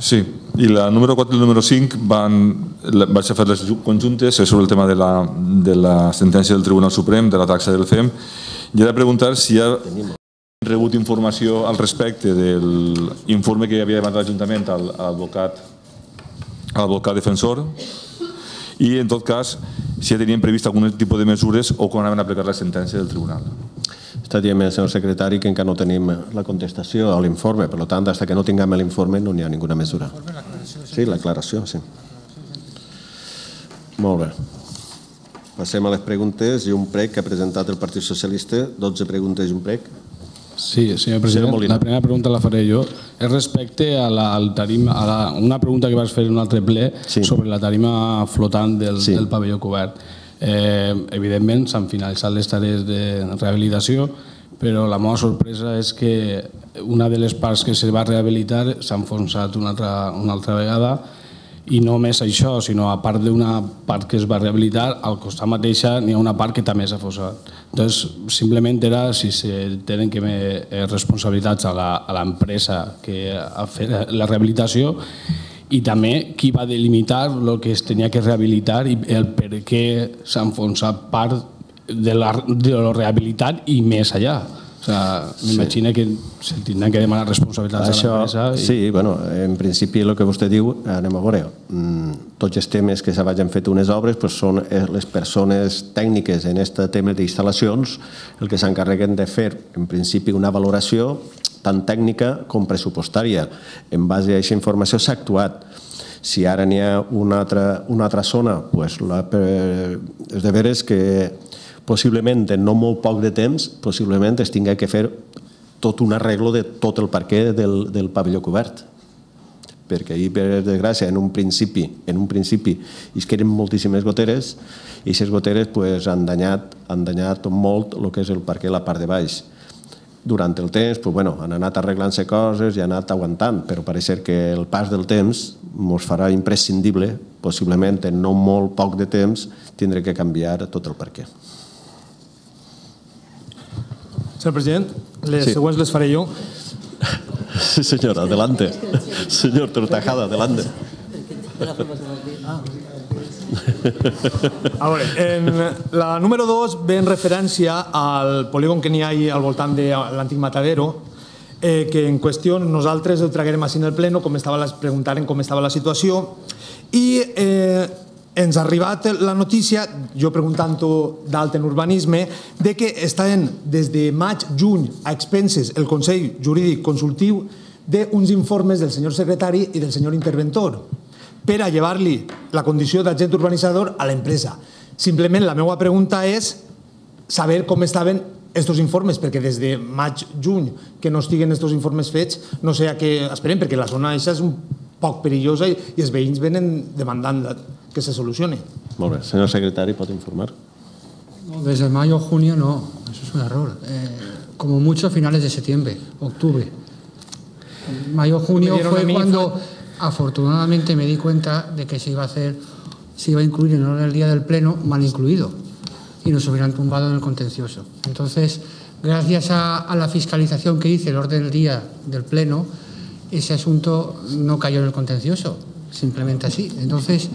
Sí, i la número 4 i el número 5 vaig a fer les conjuntes sobre el tema de la sentència del Tribunal Suprem, de la taxa del CEM, i he de preguntar si ha rebut informació al respecte de l'informe que havia demanat l'Ajuntament a l'advocat defensor i, en tot cas, si tenien previst algun tipus de mesures o quan anaven a aplicar la sentència del Tribunal. Està dient el senyor secretari que encara no tenim la contestació a l'informe, per tant, fins que no tinguem l'informe no hi ha ninguna mesura. Sí, l'aclaració, sí. Molt bé. Passem a les preguntes i un prec que ha presentat el Partit Socialista. 12 preguntes i un prec. Sí, senyor president, la primera pregunta la faré jo. És respecte a una pregunta que vas fer en un altre ple sobre la tarima flotant del pavelló cobert. Evidentment s'han finalitzat les tarees de rehabilitació, però la meva sorpresa és que una de les parts que se va rehabilitar s'ha enfonsat una altra vegada, i no només això, sinó a part d'una part que es va rehabilitar, al costat mateixa n'hi ha una part que també s'ha enfonsat. Doncs simplement era si tenen responsabilitats a l'empresa que ha fet la rehabilitació i també qui va delimitar el que es tenia que rehabilitar i el per què s'ha enfonsat part de lo rehabilitat i més allà. M'imagino que se tindran que demanar responsabilitats a l'empresa. Sí, en principi el que vostè diu, anem a veure, tots els temes que s'hagin fet unes obres són les persones tècniques en aquest tema d'instal·lacions el que s'encarreguen de fer, en principi, una valoració tant tècnica com pressupostària. En base a aquesta informació s'ha actuat. Si ara n'hi ha una altra zona, és de veres que possiblement en no molt poc de temps, possiblement es tingui que fer tot un arreglo de tot el parquet del pavelló cobert. Perquè ahir, per desgràcia, en un principi es queden moltíssimes goteres i aquestes goteres han danyat molt el que és el parquet a la part de baix. Durant el temps han anat arreglant-se coses i han anat aguantant, però pareix que el pas del temps ens farà imprescindible, possiblement en no molt poc de temps, tindré que canviar tot el parquet. Senyor president, les següents les faré jo. Sí, senyor, adelante. Senyor Tortajada, adelante. A veure, la número 2 ve en referència al polígon que n'hi ha al voltant de l'antic Matadero, que en qüestió nosaltres ho traguem així en el pleno, preguntaren com estava la situació, i ens ha arribat la notícia, jo preguntant-ho d'alt en urbanisme, de que estaven des de maig-juny a expenses el Consell Jurídic Consultiu d'uns informes del senyor secretari i del senyor interventor per a llevar-li la condició d'agent urbanitzador a l'empresa. Simplement la meva pregunta és saber com estaven aquests informes, perquè des de maig-juny que no estiguen aquests informes fets, no sé a què esperem, perquè la zona és un poc perillosa i els veïns venen demandant que se solucione. Molt bé. Senyor secretari, pot informar? Desde mayo o junio no, eso es un error. Como mucho finales de septiembre, octubre. Mayo o junio fue cuando afortunadamente me di cuenta de que se iba a incluir en el orden del día del pleno mal incluido y nos hubieran tumbado en el contencioso. Entonces, gracias a la fiscalización que hice el orden del día del pleno, ese asunto no cayó en el contencioso, simplemente así. Entonces,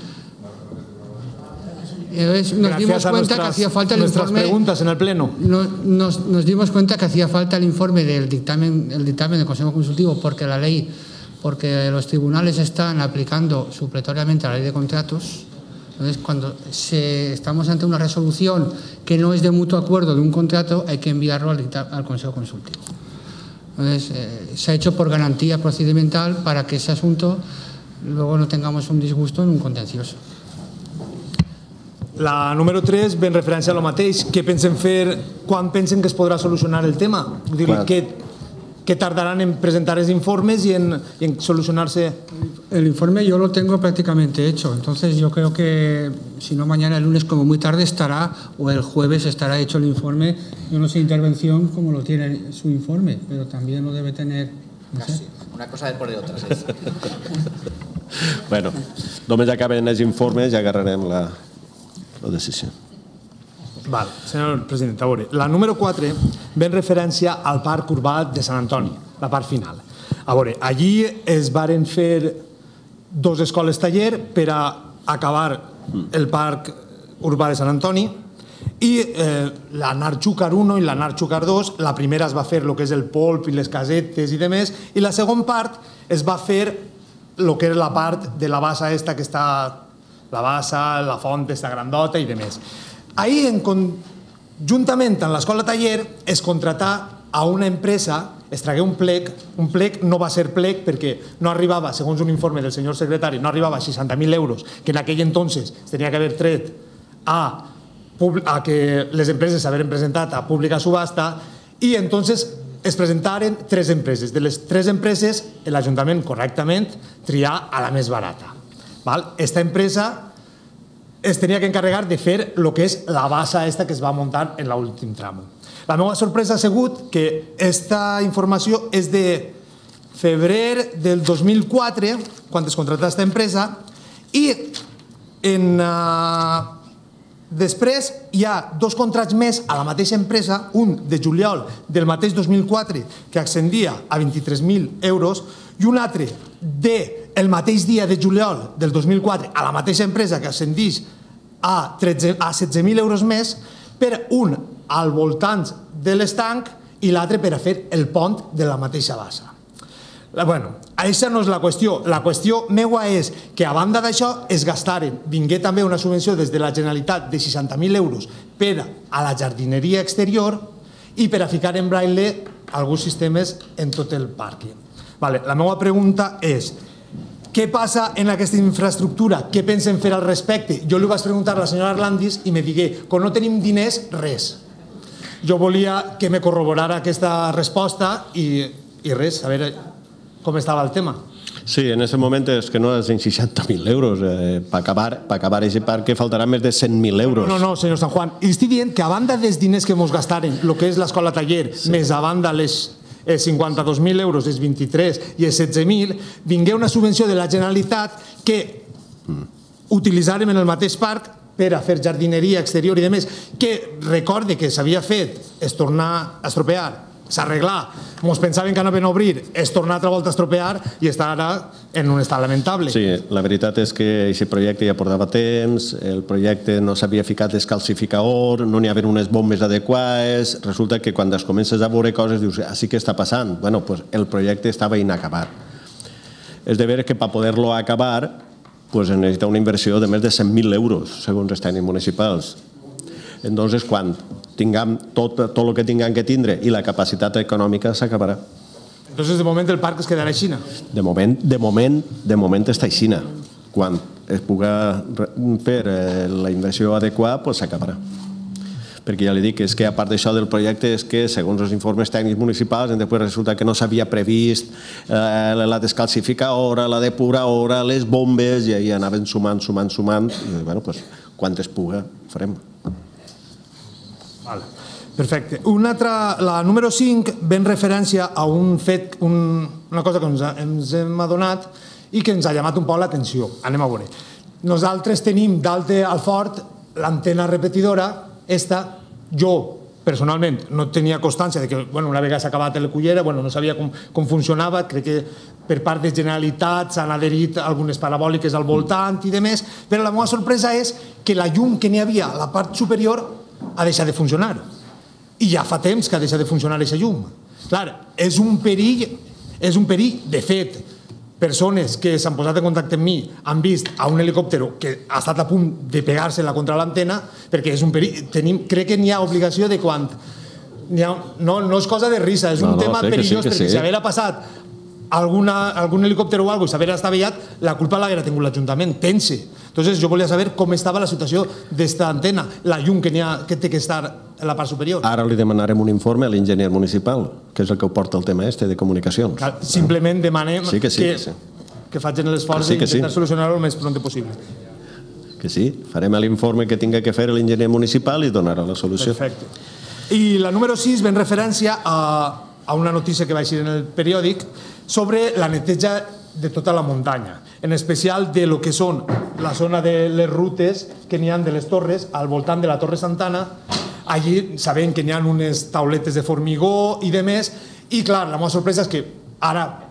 nos dimos cuenta que hacía falta el informe. Nuestras preguntas en el pleno. Nos dimos cuenta que hacía falta el informe del dictamen del Consejo Consultivo, porque la ley, porque los tribunales están aplicando supletoriamente la ley de contratos. Entonces, cuando estamos ante una resolución que no es de mutuo acuerdo de un contrato, hay que enviarlo al Consejo Consultivo. Entonces, se ha hecho por garantía procedimental para que ese asunto luego no tengamos un disgusto en un contencioso. La número 3 ve en referència a lo mateix. Què pensen fer, quan pensen que es podrà solucionar el tema? ¿Qué tardarán en presentar esos informes y en solucionarse? El informe yo lo tengo prácticamente hecho, entonces yo creo que si no mañana, el lunes como muy tarde estará, o el jueves estará hecho el informe. Yo no sé intervención como lo tiene su informe, pero también lo debe tener. No sé. Una cosa después de otra. Bueno, només acaben els informes i agarrarem la decisió. Val, senyor president, a veure, la número 4 ve en referència al parc urbà de Sant Antoni, la part final. A veure, allí es varen fer 2 escoles taller per a acabar el parc urbà de Sant Antoni i la Narxúcar 1 i la Narxúcar 2, la primera es va fer el que és el polp i les casetes i demés, i la segona part es va fer el que és la part de la bassa esta que està, la bassa, la font esta grandota i demés. Ahir, juntament amb l'escola taller, es contratà a una empresa, es tragué un plec no va ser plec perquè no arribava, segons un informe del senyor secretari, no arribava a 60.000 euros, que en aquell entonces es tenia que haver tret a que les empreses s'haveren presentat a pública subhasta, i entonces es presentaren 3 empreses. De les 3 empreses, l'Ajuntament correctament trià a la més barata. Esta empresa es tenia que encarregar de fer el que és la bassa esta que es va muntar en l'últim tram. La meva sorpresa ha sigut que aquesta informació és de febrer del 2004, quan es contratà aquesta empresa, i després hi ha 2 contrats més a la mateixa empresa, un de juliol del mateix 2004 que ascendia a 23.000 euros i un altre del mateix dia de juliol del 2004 a la mateixa empresa que ascendís a 16.000 euros més, per un al voltant de l'estanc i l'altre per a fer el pont de la mateixa bassa. Bueno, això no és la qüestió. La qüestió meua és que a banda d'això es gastaren, vingué també una subvenció des de la Generalitat de 60.000 euros per a la jardineria exterior i per a ficar en braille alguns sistemes en tot el parc. La meva pregunta és: què passa en aquesta infraestructura? Què pensen fer al respecte? Jo li vaig preguntar a la senyora Arlandis i me digué: quan no tenim diners, res. Jo volia que me corroborara aquesta resposta i res, a veure com estava el tema. Sí, en aquest moment és que no és en 60.000 euros. Per acabar aquest parc que faltarà més de 100.000 euros. No, senyor San Juan. I estic dient que a banda dels diners que ens gastaren, el que és l'escola taller, més a banda les 52.000 euros, els 23 i els 16.000, vingué una subvenció de la Generalitat que utilitzàrem en el mateix parc per a fer jardineria exterior i demés, que recorde que s'havia fet, es tornar a estropear, s'arreglar, ens pensaven que anaven a obrir, es tornar altra volta a estropear i està ara en un estat lamentable. Sí, la veritat és que aquest projecte ja portava temps, el projecte no s'havia ficat descalcificador, no n'hi havia unes bombes adequades, resulta que quan es comences a veure coses dius, sí que està passant. Bueno, doncs el projecte estava inacabat. És de veure que per poder-lo acabar es necessita una inversió de més de 100.000 euros, segons els tècnics municipals. Entonces, quan tinguem tot el que tinguem que tindre i la capacitat econòmica s'acabarà. Entonces, de moment, el parc es quedarà a Xina? De moment està a Xina. Quan es pugui fer la inversió adequada, s'acabarà. Perquè ja li dic, és que a part d'això del projecte és que, segons els informes tècnics municipals, després resulta que no s'havia previst la descalcificadora, la depuradora, les bombes, i ahir anaven sumant, i bueno, quan es pugui, farem. Perfecte. Una altra, la número 5, ve en referència a un fet, una cosa que ens hem adonat i que ens ha llamat un poc l'atenció. Anem a veure. Nosaltres tenim dalt al fort l'antena repetidora, jo personalment no tenia constància que una vegada s'ha acabat la cullera, no sabia com funcionava, crec que per part de Generalitat s'han adherit algunes parabòliques al voltant i demés, però la meva sorpresa és que la llum que n'hi havia a la part superior ha deixat de funcionar. I ja fa temps que ha deixat de funcionar aquesta llum. Clar, és un perill, de fet, persones que s'han posat en contacte amb mi han vist a un helicòpter que ha estat a punt de pegar-se-la contra l'antena, perquè és un perill. Crec que n'hi ha obligació de quan... No és cosa de risa, és un tema perillós, perquè si haguera passat algun helicòpter o alguna cosa i s'haguera estavellat, la culpa l'haguera tingut l'Ajuntament, pense. Entonces jo volia saber com estava la situació d'esta antena, la llum que té que estar en la part superior. Ara li demanarem un informe a l'enginyer municipal, que és el que ho porta el tema de comunicacions. Simplement demanem que facin l'esforç d'intentar solucionar-ho el més pront possible. Que sí, farem l'informe que tinga que fer l'enginyer municipal i donarà la solució. Perfecte. I la número 6 ve en referència a una notícia que va eixir en el periòdic sobre la neteja de tota la muntanya, en especial de lo que són la zona de les rutes que n'hi ha de les torres, al voltant de la Torre Santana. Allí sabem que n'hi ha unes tauletes de formigó i demés, i clar, la meva sorpresa és que ara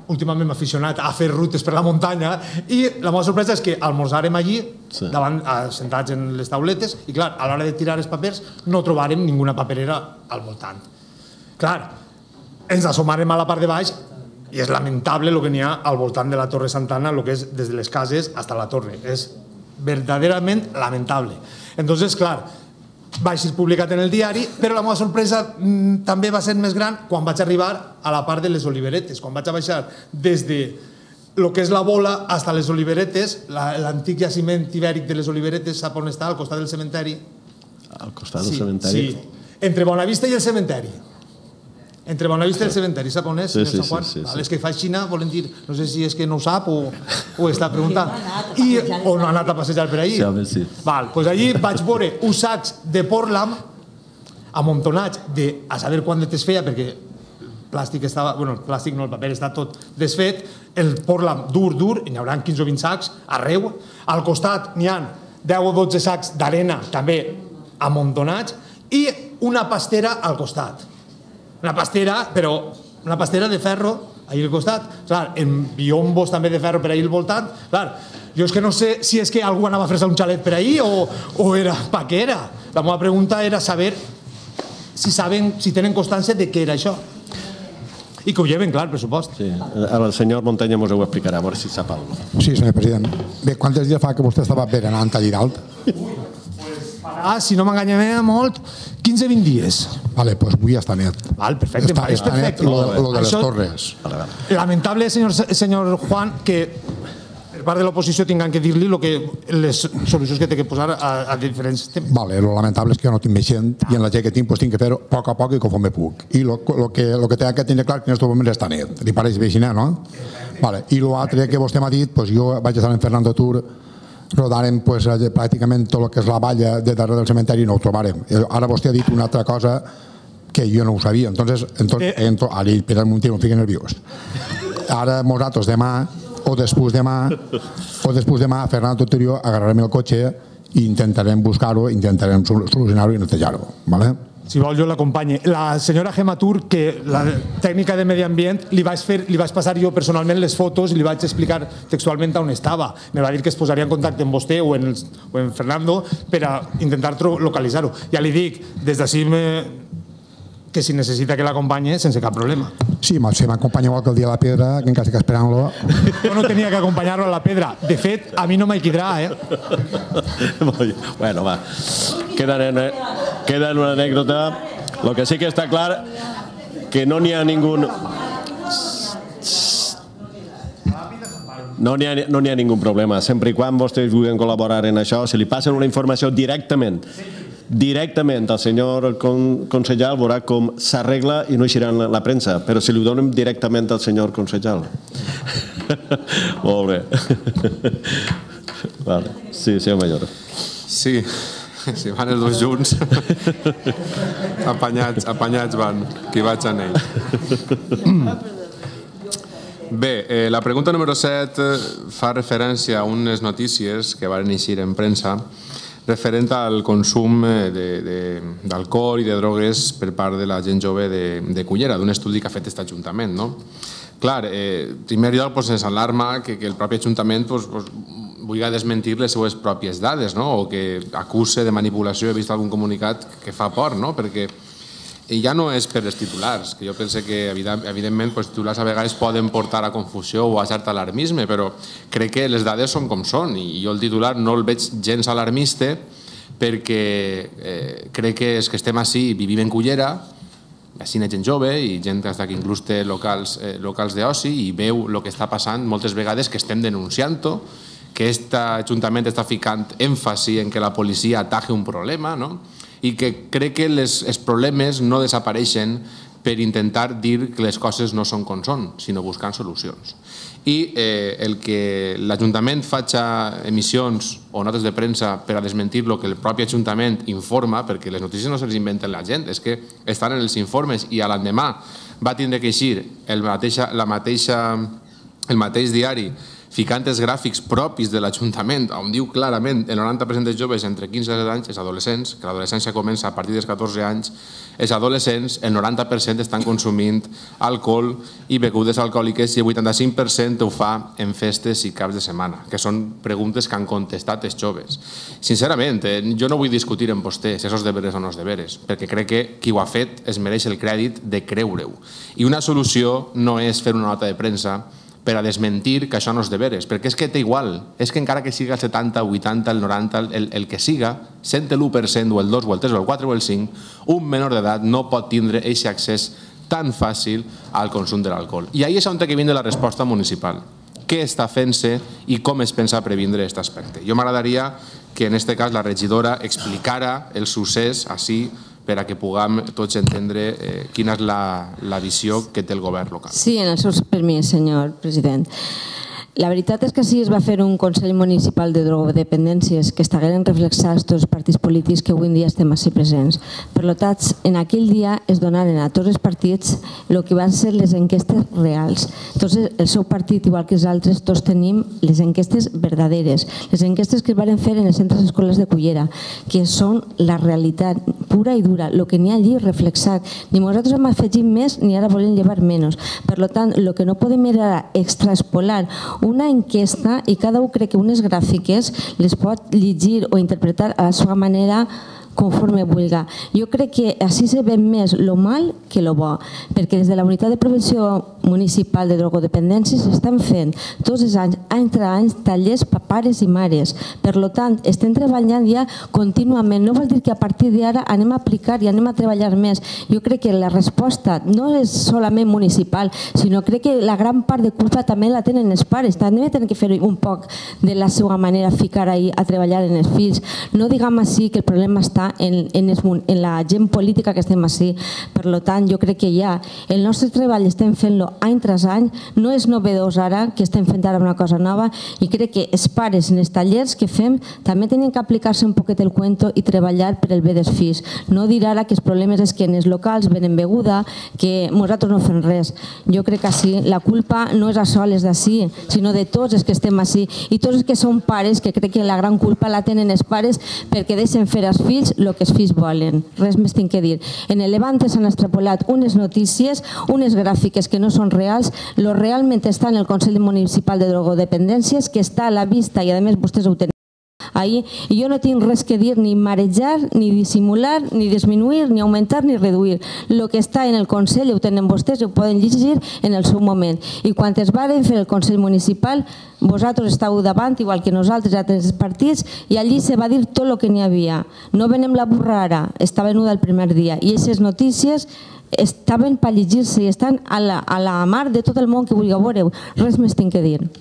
últimament m'he aficionat a fer rutes per la muntanya i la meva sorpresa és que almorzàrem allí, sentats en les tauletes, i clar, a l'hora de tirar els papers no trobàrem ninguna paperera al voltant. Clar, ens assomarem a la part de baix i és lamentable el que n'hi ha al voltant de la Torre Santana, el que és des de les cases fins a la torre. És verdaderament lamentable. Entonces, clar, va ser publicat en el diari, però la meva sorpresa també va ser més gran quan vaig arribar a la part de les oliveretes, quan vaig a baixar des de el que és la Bola fins a les oliveretes, l'antic jaciment ibèric de les oliveretes, sap on està? Al costat del cementeri. Al costat del cementeri? Sí, entre Bonavista i el cementeri. Entre Bonavista i el cementeri, sap on és? Sí. És que fa Xina, volen dir, no sé si és que no ho sap o està preguntant. O no ha anat a passejar per allí. Sí. Doncs allí vaig veure uns sacs de Portland amuntonats de a saber quant de temps feia, perquè el plàstic estava, bueno, el plàstic no, el paper està tot desfet, el Portland dur, n'hi haurà 15 o 20 sacs arreu. Al costat n'hi ha 10 o 12 sacs d'arena també amuntonats i una pastera al costat. Una pastera, però una pastera de ferro allà al costat. Clar, en biombos també de ferro per allà al voltant. Clar, jo és que no sé si és que algú anava a fer-se un xalet per allà o era pa què era. La meva pregunta era saber si tenen constància de què era això. I que ho lleven, clar, per supost. Sí. El senyor Montanya ens ho explicarà, a veure si sap alguna cosa. Sí, senyor president. Bé, quants dies fa que vostè estava berenant allà dalt? Si no m'enganyem molt, 15-20 dies. Vale, doncs avui ja està net. Val, perfecte. Està net lo de les torres. Lamentable, senyor Juan, que per part de l'oposició tinguin que dir-li les solucions que té que posar a diferents temes. Vale, lo lamentable és que jo no tinc més gent i en la gent que tinc tinc que fer-ho a poc a poc i conforme puc. I lo que té que tenir clar que en aquest moment està net. Li pareix bé així, no? Vale. I l'altre que vostè m'ha dit, jo vaig estar en Fernando Tour rodàrem pràcticament tot el que és la valla de darrere del cementeri i no ho trobarem. Ara vostè ha dit una altra cosa que jo no ho sabia. Entonces ara, espera un moment, em fico nerviós. Ara nosaltres demà o després demà a Fernando Tour agarrarem el cotxe i intentarem buscar-ho, intentarem solucionar-ho i netejar-ho. Si vol, jo l'acompanyo. La senyora Gemma Tur, que la tècnica de medi ambient, li vaig passar jo personalment les fotos i li vaig explicar textualment on estava. Me va dir que es posaria en contacte amb vostè o en Fernando per a intentar localitzar-ho. Ja li dic, des d'ací que si necessita que l'acompanye, sense cap problema. Sí, se m'acompanya igual que el dia de la pedra, que encara estic esperant-lo. Jo no tenia que acompanyar-lo a la pedra. De fet, a mi no m'equidrà, Bueno, va. Queda en una anècdota. Lo que sí que està clar que no n'hi ha ningú... No n'hi ha ningú problema. Sempre i quan vostès vulguin col·laborar en això, si li passen una informació directament al senyor consellal, veurà com s'arregla i no eixirà en la premsa, però si li ho donem directament al senyor consellal. Molt bé. Sí, senyor Mayor. Sí, si van els dos junts, apanyats van, que vaig en ell. Bé, la pregunta número 7 fa referència a unes notícies que van eixir en premsa referent al consum d'alcohol i de drogues per part de la gent jove de Cullera, d'un estudi que ha fet aquest Ajuntament. Clar, en primer lloc ens alarma que el propi Ajuntament vulgui desmentir les seues pròpies dades o que acuse de manipulació. He vist algun comunicat que fa por, perquè ja no és per els titulars, que jo penso que evidentment els titulars a vegades poden portar a confusió o a cert alarmisme, però crec que les dades són com són i jo el titular no el veig gens alarmista perquè crec que els que estem així vivim en Cullera, així hi ha gent jove i gent que inclús té locals d'oci i veu el que està passant moltes vegades, que estem denunciant-ho, que aquest Ajuntament està ficant èmfasi en que la policia ataque un problema, i que crec que els problemes no desapareixen per intentar dir que les coses no són com són, sinó buscant solucions. I el que l'Ajuntament faci emissions o notes de premsa per a desmentir el que el propi Ajuntament informa, perquè les notícies no se les inventen la gent, és que estan en els informes i a l'endemà va tindre que eixir el mateix diari ficant els gràfics propis de l'Ajuntament, on diu clarament el 90% dels joves entre 15 i 17 anys, els adolescents, que l'adolescència comença a partir dels 14 anys, els adolescents, el 90% estan consumint alcohol i begudes alcohòliques i el 85% ho fa en festes i caps de setmana, que són preguntes que han contestat els joves. Sincerament, jo no vull discutir amb vostè si és deberes o no és deberes, perquè crec que qui ho ha fet es mereix el crèdit de creure-ho. I una solució no és fer una nota de premsa per a desmentir que això no és deberes, perquè és que té igual, és que encara que siga el 70, el 80, el 90, el que siga, sent l'1% o el 2 o el 3 o el 4 o el 5, un menor d'edat no pot tindre aquest accés tan fàcil al consum de l'alcohol. I ahí és on té que vindre la resposta municipal. Què està fent-se i com es pensa previndre aquest aspecte? Jo m'agradaria que en aquest cas la regidora explicara el succés així per a que puguem tots entendre quina és la visió que té el govern local. Sí, en el seu permís, senyor president. La veritat és que sí es va fer un Consell Municipal de Drogodependències que estagueren reflexats tots els partits polítics que avui en dia estem així presents. Per tant, en aquell dia es donaren a tots els partits el que van ser les enquestes reals. Tots el seu partit, igual que els altres, tots tenim les enquestes verdaderes, les enquestes que es van fer en els centres escolars de Cullera, que són la realitat pura i dura, el que n'hi ha allí reflexat. Ni nosaltres hem afegit més ni ara volem llevar menys. Per tant, el que no podem era extraespolar una enquesta i cada un crec que unes gràfiques les pot llegir o interpretar a la seva manera conforme vulga. Jo crec que així se ve més lo mal que lo bo, perquè des de la Unitat de Prevenció Municipal de Drogodependències s'estan fent tots els anys, any tras any, tallers per pares i mares. Per tant, estem treballant ja contínuament. No vol dir que a partir d'ara anem a aplicar i anem a treballar més. Jo crec que la resposta no és solament municipal, sinó crec que la gran part de culpa també la tenen els pares. També tenen que fer un poc de la seva manera, ficar ahí a treballar en els fills. No diguem així que el problema està en la gent política que estem així. Per tant, jo crec que ja el nostre treball estem fent-lo any tras any, no és novedós ara que estem fent ara una cosa nova i crec que els pares en els tallers que fem també tenen que aplicar-se un poquet el cuento i treballar per el bé dels fills. No dir ara que els problemes és que en els locals venen beguda, que nosaltres no fem res. Jo crec que així la culpa no és a soles d'ací, sinó de tots els que estem així i tots els que són pares, que crec que la gran culpa la tenen els pares perquè deixen fer als fills el que els fills volen. Res més tinc que dir. En el Levante s'han extrapolat unes notícies, unes gràfiques que no són reals. Lo realment està en el Consell Municipal de Drogodependències, que està a la vista i a més vostès ho tenen ahí. I jo no tinc res que dir, ni marejar, ni dissimular, ni disminuir, ni augmentar, ni reduir. El que està en el Consell ho tenen vostès i ho poden llegir en el seu moment. I quan es varen fer el Consell Municipal, vosaltres estàveu davant, igual que nosaltres, altres partits, i allí se va dir tot el que n'hi havia. No venem la burra ara, està venuda el primer dia. I aquestes notícies estaven per llegir-se i estan a la mar de tot el món que vulgui veure. Res més tinc que dir.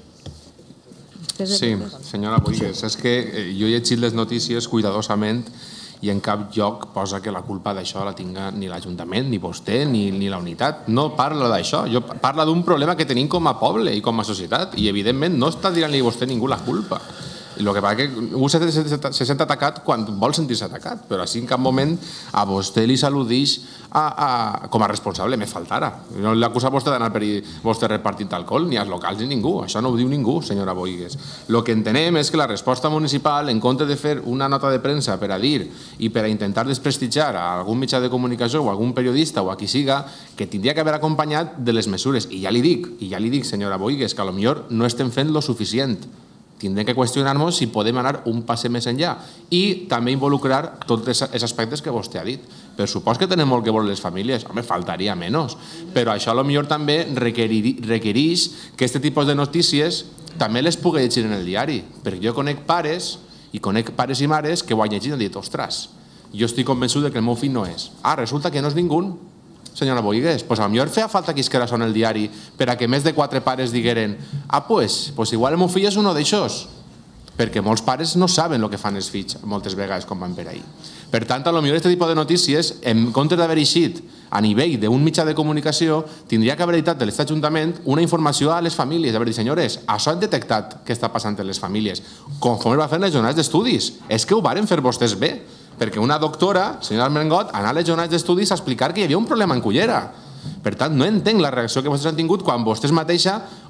Sí, senyora Boigues, és que jo he llegit les notícies cuidadosament i en cap lloc posa que la culpa d'això la tinga ni l'Ajuntament, ni vostè, ni la unitat. No parla d'això, parla d'un problema que tenim com a poble i com a societat i evidentment no està dirant-li a vostè ningú la culpa. El que passa és que un se sent atacat quan vol sentir-se atacat, però així en cap moment a vostè li saludeix com a responsable, me faltara. No l'acusa vostè d'anar per vostè repartint alcohol, ni als locals ni ningú. Això no ho diu ningú, senyora Boigues. El que entenem és que la resposta municipal, en compte de fer una nota de premsa per a dir i per a intentar desprestigiar a algun mitjà de comunicació o algun periodista o a qui siga, que tindria que haver acompanyat de les mesures. I ja li dic, senyora Boigues, que potser no estem fent lo suficient. Tindrem que qüestionar-nos si podem anar un passe més enllà i també involucrar tots els aspectes que vostè ha dit. Per supost que tenen molt que veure les famílies, home, faltaria menys, però això potser també requereix que aquest tipus de notícies també les pugui llegir en el diari, perquè jo conec pares i mares que ho han llegit i han dit, ostres, jo estic convençut que el meu fill no és. Resulta que no és ningú. Senyora Boigues, doncs potser feia falta que isquera en el diari per a que més de 4 pares digueren pues igual el meu fill és un d'aixòs, perquè molts pares no saben el que fan els fills moltes vegades quan van per ahí. Per tant, potser aquest tipus de notícies, en comptes d'haver eixit a nivell d'un mitjà de comunicació, tindria que haver editat de l'Estat Ajuntament una informació a les famílies, haver dit, senyores, això han detectat què està passant en les famílies, conforme va fer les jornades d'estudis. És que ho varen fer vostès bé, perquè una doctora, senyora Armengot, anà a les jornades d'estudis a explicar que hi havia un problema en Cullera. Per tant, no entenc la reacció que vostès han tingut quan vostès mateixa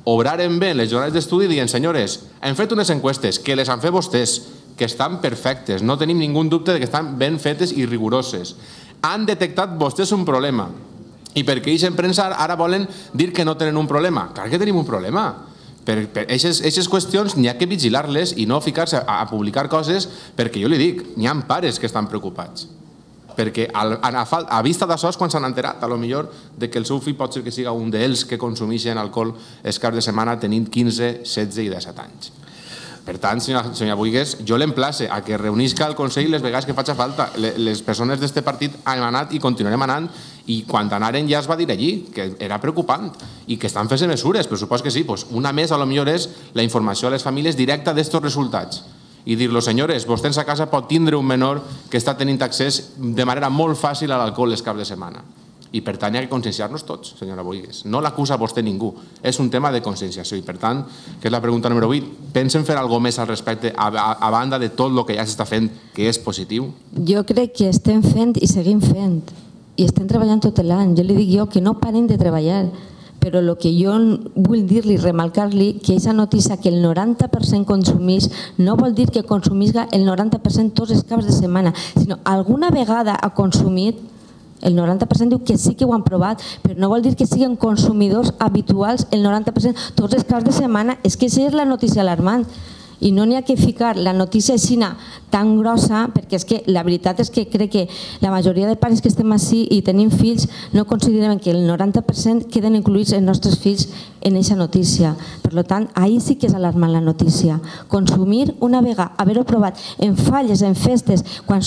obraren bé les jornades d'estudi dient, senyores, hem fet unes enquestes que les han fet vostès, que estan perfectes, no tenim ningú dubte de que estan ben fetes i rigoroses. Han detectat vostès un problema i perquè ells en premsa ara volen dir que no tenen un problema. Clar que tenim un problema. Per aquestes qüestions n'hi ha que vigilar-les i no ficar-se a publicar coses perquè jo li dic, n'hi ha pares que estan preocupats. Perquè a vista d'això és quan s'han enterat, potser, que el seu fill pot ser que siga un d'ells que consumeixen alcohol els caps de setmana tenint 15, 16 i 17 anys. Per tant, senyora Buigues, jo l'emplace a que reunisca el Consell les vegades que faci falta. Les persones d'aquest partit han anat i continuarem anant i quan anaren ja es va dir allí que era preocupant i que estan fent mesures, per suposo que sí. Una més, potser, és la informació a les famílies directa d'aquests resultats i dir-los, senyores, vostè en sa casa pot tindre un menor que està tenint accés de manera molt fàcil a l'alcohol els caps de setmana. I per tant hi ha que conscienciar-nos tots, senyora Buigues. No l'acusa vostè ningú, és un tema de conscienciació i per tant, que és la pregunta número 8, pensen fer alguna cosa més al respecte a banda de tot el que ja s'està fent que és positiu? Jo crec que estem fent i seguim fent i estem treballant tot l'any. Jo li dic que no paren de treballar, però el que jo vull dir-li, remarcar-li, que aquesta notícia que el 90% consumís no vol dir que consumisca el 90% tots els caps de setmana, sinó alguna vegada ha consumit. El 90% diu que sí que ho han provat, però no vol dir que siguin consumidors habituals el 90% tots els caps de setmana. És que aquesta és la notícia alarmant i no n'hi ha que ficar la notícia així tan grossa, perquè és que la veritat és que crec que la majoria de pares que estem així i tenim fills no considerem que el 90% queden incluïts els nostres fills en aquesta notícia. Per tant, ahir sí que és alarmant la notícia. Consumir una vegada, haver-ho provat en falles, en festes, quan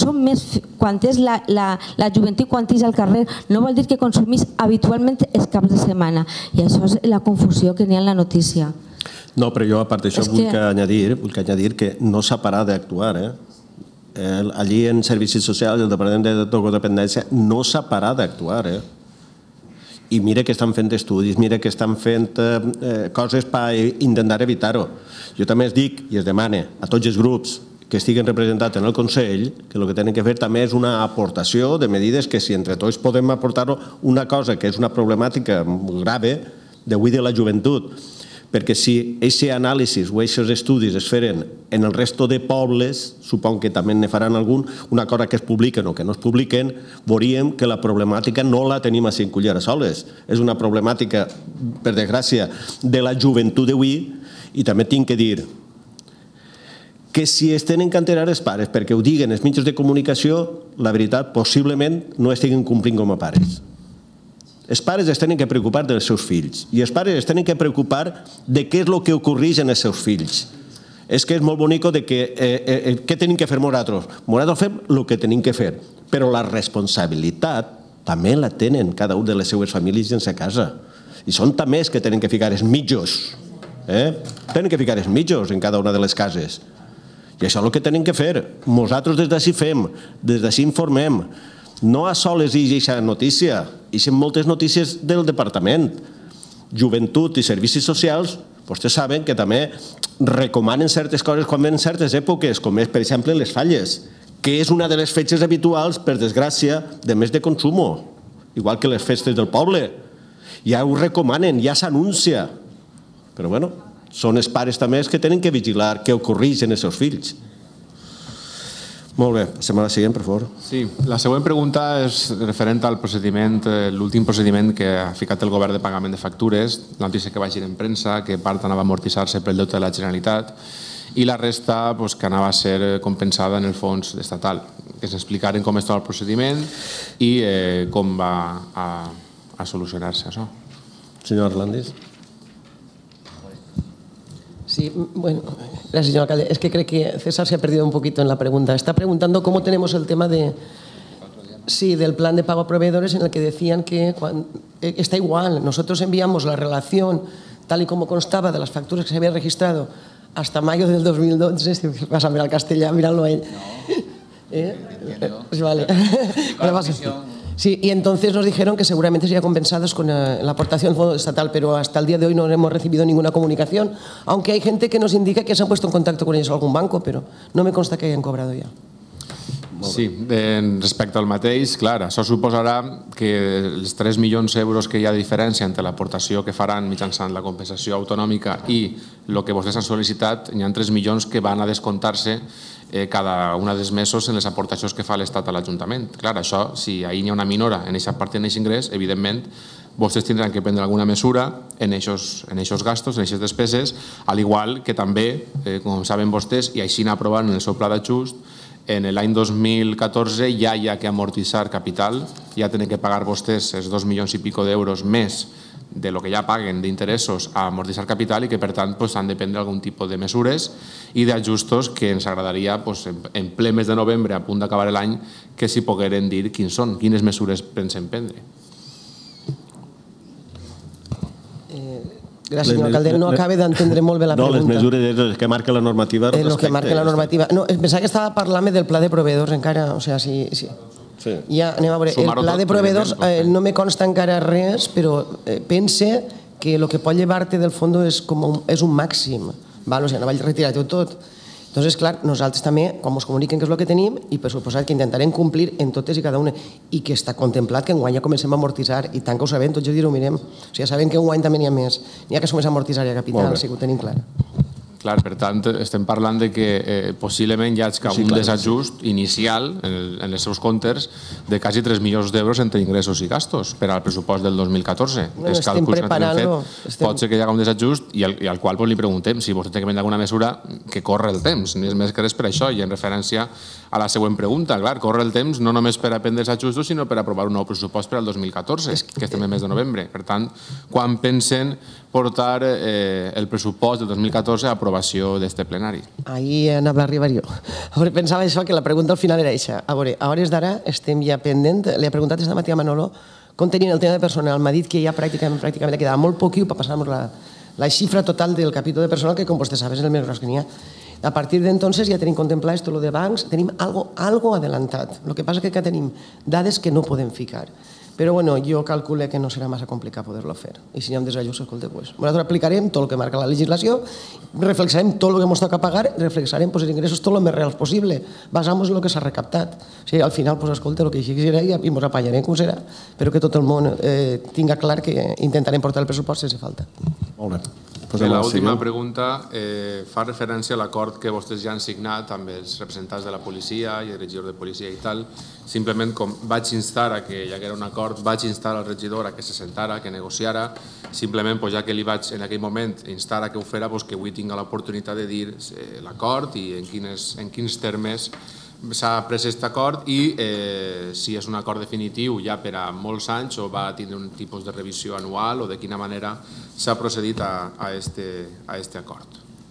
és la joventut, quan és al carrer, no vol dir que consumís habitualment els caps de setmana. I això és la confusió que n'hi ha en la notícia. No, però jo a part d'això vull añadir que no s'ha parat d'actuar. Allí en Servicis Socials, el Departament de Drogodependència, no s'ha parat d'actuar. I mira que estan fent estudis, mira que estan fent coses per intentar evitar-ho. Jo també es dic i es demane a tots els grups que estiguen representats en el Consell que el que tenen que fer també és una aportació de medides que si entre tots podem aportar una cosa que és una problemàtica grave d'avui de la joventut, perquè si aquests anàlisis o aquests estudis es feren en el resto de pobles, supon que també ne faran algun, una cosa que es publiquen o que no es publiquen, veuríem que la problemàtica no la tenim a Cullera soles. És una problemàtica, per desgràcia, de la joventut d'avui i també tinc que dir que si es tenen que enterar els pares perquè ho diguen els mitjans de comunicació, la veritat, possiblement no estiguin complint com a pares. Els pares es tenen que preocupar dels seus fills i els pares es tenen que preocupar de què és el que ocorreix en els seus fills. És que és molt bonic de que què tenim que fer nosaltres? Nosaltres fem el que tenim que fer, però la responsabilitat també la tenen cada una de les seues famílies en sa casa. I són també els que tenen que ficar els mitjos. Tenen que ficar els mitjos en cada una de les cases. I això és el que tenim que fer. Nosaltres des d'ací fem, des d'ací informem. No a soles hi aquesta notícia, hi són moltes notícies del departament. Joventut i servicis socials, vostès saben que també recomanen certes coses quan ven certes èpoques, com és, per exemple, les falles, que és una de les fetges habituals, per desgràcia, de més de consum, igual que les festes del poble. Ja ho recomanen, ja s'anuncia. Però, bueno, són els pares també que tenen que vigilar què ocorreix en els seus fills. Molt bé, passem a la següent, per favor. Sí, la següent pregunta és referent al procediment, l'últim procediment que ha ficat el govern de pagament de factures, la notícia que va girar en premsa, que part anava a amortitzar-se pel deute de la Generalitat i la resta que anava a ser compensada en el fons estatal. Que s'explicaren com estava el procediment i com va a solucionar-se això. Senyor Arlandis. Sí, bueno, gracias, señor alcalde. Es que creo que César se ha perdido un poquito en la pregunta. Está preguntando cómo tenemos el tema del plan de pago a proveedores, en el que decían que está igual. Nosotros enviamos la relación tal y como constaba de las facturas que se habían registrado hasta mayo del 2012. Si vas a mirar al castellano, míralo a él. No. Vale. Sí, y entonces nos dijeron que seguramente serían compensados con la aportación del fondo estatal, pero hasta el día de hoy no hemos recibido ninguna comunicación, aunque hay gente que nos indica que se han puesto en contacto con ellos algún banco, pero no me consta que hayan cobrado ya. Sí, respecte al mateix, clar, això suposarà que els 3 milions d'euros que hi ha de diferència entre l'aportació que faran mitjançant la compensació autonòmica i el que vostès han sol·licitat, hi ha 3 milions que van a descomptar-se cada un dels mesos en les aportacions que fa l'Estat a l'Ajuntament. Clar, això, si ahir hi ha una minora en aquesta part, en aquest ingrés, evidentment, vostès tindran que prendre alguna mesura en aquests gastos, en aquestes despeses, al igual que també, com saben vostès, i així n'aprovaran en el seu pla d'ajust, en l'any 2014 ja hi ha que amortitzar capital, ja tenen que pagar vostès els 2 milions i pico d'euros més de lo que ja paguen d'interessos a amortitzar capital i que per tant han de prendre algun tipus de mesures i d'ajustos que ens agradaria en ple mes de novembre, a punt d'acabar l'any, que s'hi pogueren dir quins són, quines mesures pensen prendre. Gràcies, senyor alcalde. No acaba d'entendre molt bé la pregunta. No, les mesures és que marca la normativa. El que marca la normativa. No, pensava que estava parlant del pla de proveedors encara, o sigui, sí. Ja, anem a veure. El pla de proveedors no me consta encara res, però pense que el que pot llevar-te del fons és un màxim. O sigui, no vaig retirar-ho tot. Entonces, clar, nosaltres també, com us comuniquen què és el que tenim, i per suposat que intentarem complir en totes i cada una, i que està contemplat que enguany ja comencem a amortitzar, i tant que ho sabem, tots els dies ho mirem. O sigui, ja sabem que enguany també n'hi ha més. N'hi ha que comença a amortitzar ja capital, sí que ho tenim clar. Clar, per tant, estem parlant de que possiblement hi hagi un desajust inicial en els seus comptes de quasi 3 milions d'euros entre ingressos i gastos per al pressupost del 2014. Els càlculs que tenen fet, pot ser que hi hagi un desajust i al qual li preguntem si vostè té que prendre alguna mesura que corre el temps, ni és més que res per això, i en referència a la següent pregunta. Clar, corre el temps no només per a prendre els ajustos, sinó per aprovar un nou pressupost per al 2014, que estem en mes de novembre. Per tant, quan pensen portar el pressupost del 2014 a aprovació d'este plenari? Ahir anava a arribar jo. Pensava això, que la pregunta al final era això. A veure, a hores d'ara estem ja pendent. Li he preguntat esta matí a Manolo com tenien el tema de personal. M'ha dit que ja pràcticament quedava molt poquiu per passar-nos la xifra total del capítol de personal, que com vostè sap és el més gros que n'hi ha. A partir d'entonces ja tenim contemplat esto, lo de bancs, tenim algo adelantat. El que passa és que tenim dades que no podem ficar. Però bueno, jo calculo que no serà massa complicat poder-lo fer. I si hi ha un desajust, escolta, nosaltres aplicarem tot el que marca la legislació, reflexarem tot el que ens toca pagar, reflexarem els ingressos tot el més reals possible, basant-nos en el que s'ha recaptat. O sigui, al final, escolta, el que així serà i ens apanyarem com serà, però que tot el món tinga clar que intentarem portar el pressupost sense falta. Molt bé. L'última pregunta fa referència a l'acord que vostès ja han signat amb els representants de la policia i el regidor de policia i tal. Simplement, com vaig instar a que hi haguera un acord, vaig instar al regidor a que se sentara, que negociara. Simplement, ja que li vaig en aquell moment instar a que ho fera, que avui tinga l'oportunitat de dir l'acord i en quins termes s'ha pres aquest acord i si és un acord definitiu ja per a molts anys o va tindre un tipus de revisió anual o de quina manera s'ha procedit a este acord.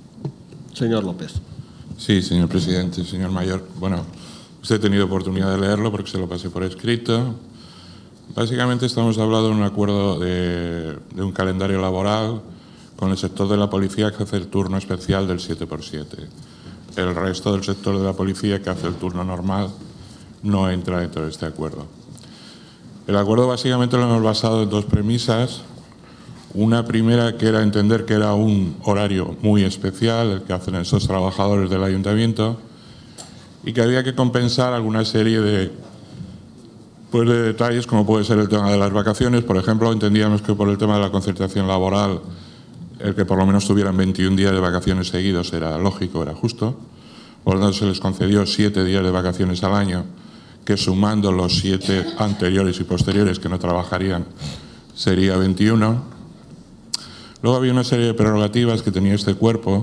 Señor López. Sí, señor presidente, señor Mayor. Bueno, usted ha tenido oportunidad de leerlo porque se lo pasé por escrito. Básicamente estamos hablando de un acuerdo de un calendario laboral con el sector de la policía que hace el turno especial del 7x7. El resto del sector de la policía que hace el turno normal no entra dentro de este acuerdo. El acuerdo básicamente lo hemos basado en dos premisas. Una primera que era entender que era un horario muy especial el que hacen esos trabajadores del ayuntamiento y que había que compensar alguna serie de detalles como puede ser el tema de las vacaciones. Por ejemplo, entendíamos que por el tema de la concertación laboral el que por lo menos tuvieran 21 días de vacaciones seguidos era lógico, era justo. Por lo tanto, se les concedió 7 días de vacaciones al año, que sumando los 7 anteriores y posteriores que no trabajarían, sería 21. Luego había una serie de prerrogativas que tenía este cuerpo,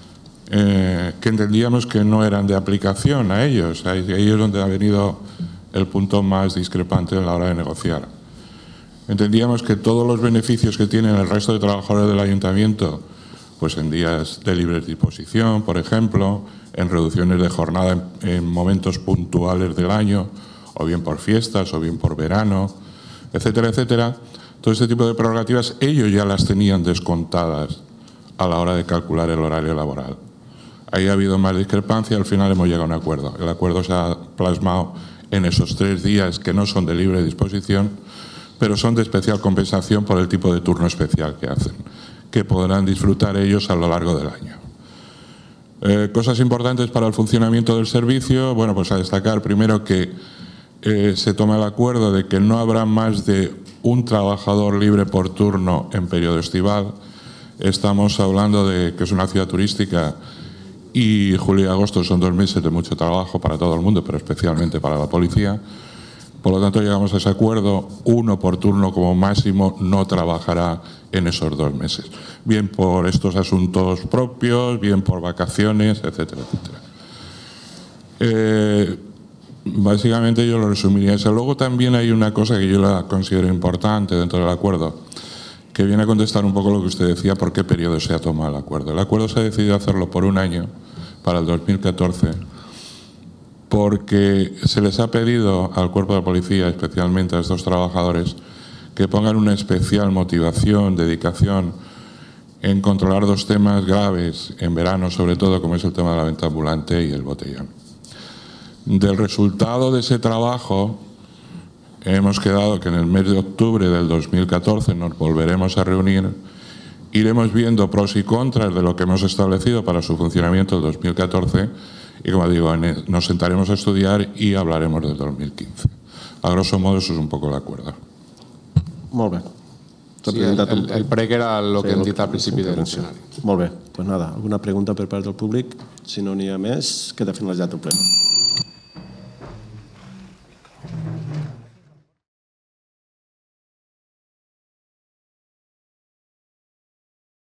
que entendíamos que no eran de aplicación a ellos. Ahí es donde ha venido el punto más discrepante a la hora de negociar. Entendíamos que todos los beneficios que tienen el resto de trabajadores del ayuntamiento, pues en días de libre disposición, por ejemplo, en reducciones de jornada en momentos puntuales del año, o bien por fiestas, o bien por verano, etcétera, etcétera, todo este tipo de prerrogativas ellos ya las tenían descontadas a la hora de calcular el horario laboral. Ahí ha habido más discrepancia, al final hemos llegado a un acuerdo. El acuerdo se ha plasmado en esos 3 días que no son de libre disposición, pero son de especial compensación por el tipo de turno especial que hacen, que podrán disfrutar ellos a lo largo del año. Cosas importantes para el funcionamiento del servicio, bueno, pues a destacar primero que se toma el acuerdo de que no habrá más de un trabajador libre por turno en periodo estival. Estamos hablando de que es una ciudad turística y julio y agosto son 2 meses de mucho trabajo para todo el mundo, pero especialmente para la policía. Por lo tanto, llegamos a ese acuerdo, 1 por turno como máximo no trabajará en esos 2 meses. Bien por estos asuntos propios, bien por vacaciones, etcétera, etcétera. Básicamente yo lo resumiría eso. Luego también hay una cosa que yo la considero importante dentro del acuerdo, que viene a contestar un poco lo que usted decía, por qué periodo se ha tomado el acuerdo. El acuerdo se ha decidido hacerlo por 1 año, para el 2014, porque se les ha pedido al cuerpo de policía, especialmente a estos trabajadores, que pongan una especial motivación, dedicación en controlar 2 temas graves, en verano sobre todo, como es el tema de la venta ambulante y el botellón. Del resultado de ese trabajo hemos quedado que en el mes de octubre del 2014 nos volveremos a reunir, iremos viendo pros y contras de lo que hemos establecido para su funcionamiento del 2014 y, como digo, nos sentaremos a estudiar y hablaremos del 2015. A grosso modo, eso es un poco el acuerdo. Molt bé. Sí, el prec era el que hem dit al principi del funcionari. Molt bé. Pues nada, alguna pregunta per part del públic? Si no n'hi ha més, queda finalitzat el ple.